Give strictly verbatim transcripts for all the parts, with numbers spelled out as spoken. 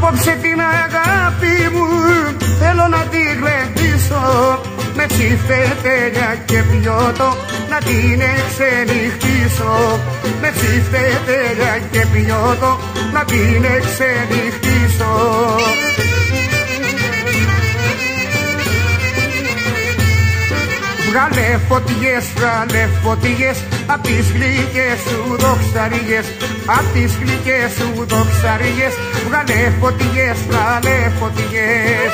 Απόψε την αγάπη μου θέλω να τη γλεντήσω, με ψηφτετέλια και πιότο να την εξενυχτήσω, με ψηφτετέλια και πιότο να την εξενυχτήσω. Βγάλε φωτιές, βγάλε φωτιές απ' τις γλυκές σου δοξαριές, απ' τις γλυκές σου δοξαριές. Βγάλε φωτιές, βγάλε φωτιές.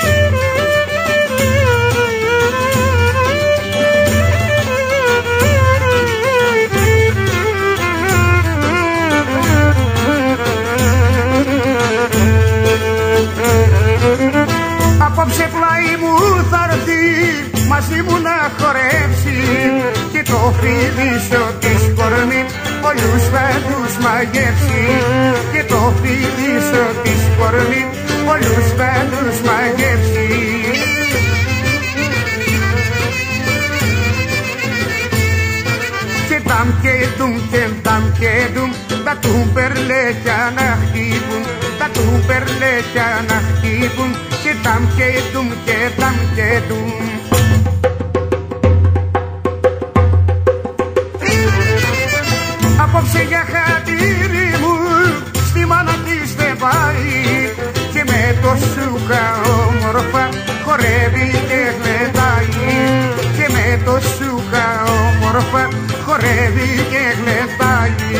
Απόψε πλάι μου θα έρθει μαζί μου να χορέψει και το φίλισιο της κορμί όλους θα τους μαγεύσει, και το φίλισιο της κορμί όλους θα τους μαγεύσει. Και ταμ και τουμ και ταμ και τουμ τα τουμπερλέκια να χτύπουν, τα τουμπερλέκια να χτύπουν, και ταμ και τουμ και ταμ και τουμ. Απόψε για χατήρι μου στη μάνα της δεν πάει, και με το σούκα όμορφα χορεύει και γλεντάει, και με το σούκα όμορφα χορεύει και γλεντάει.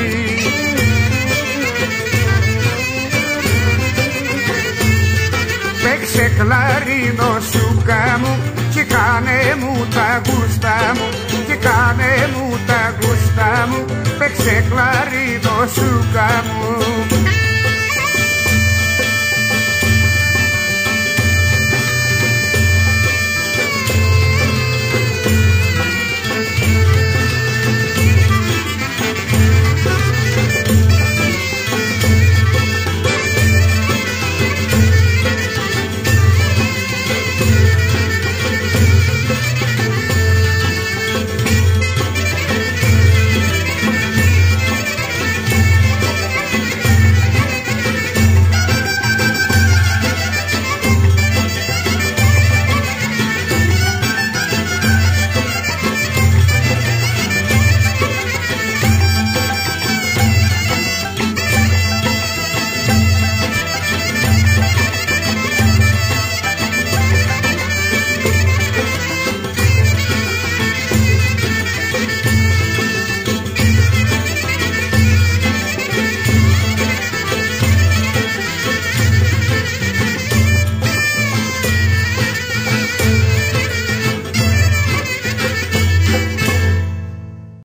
Παίξε κλαρίνο σούκα μου και κάνε μου τα γούστα μου, και κάνε μου τα γούστα μου. Παίξε κλαρίνο σούκα μου.